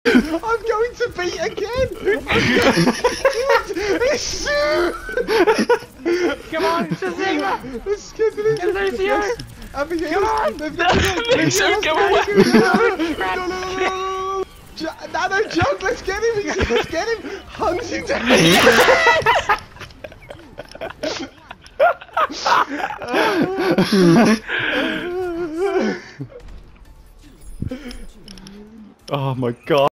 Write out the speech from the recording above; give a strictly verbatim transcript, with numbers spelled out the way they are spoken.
I'm going to beat again! I'm going to... Come on, Shazima! Let's get to this! Get Lucio! Abigail! Come on! Let's get to this! Lucio, come on! No, no, no, no! Nano jump! Let's get him! Let's get him! Hunt him down! Oh my god.